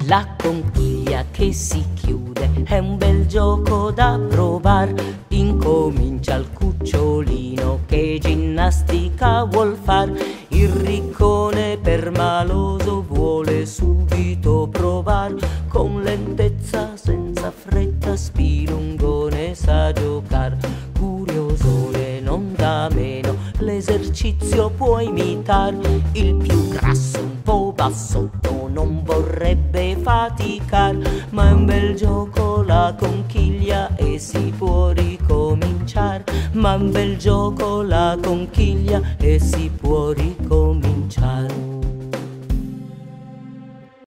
La conchiglia che si chiude è un bel gioco da provar. Incomincia il cucciolino che ginnastica vuol far. Il riccone permaloso vuole subito provar. Con lentezza senza fretta Spilungone sa giocar. Curiosone non da meno l'esercizio può imitar. Il più grasso un po' bassotto non vorrebbe faticar, ma è un bel gioco la conchiglia e si può ricominciar. Ma è un bel gioco la conchiglia e si può ricominciar.